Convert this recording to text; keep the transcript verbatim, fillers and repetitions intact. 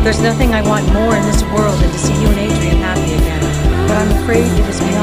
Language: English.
There's nothing I want more in this world than to see you and Adrian happy again. But I'm afraid it is beyond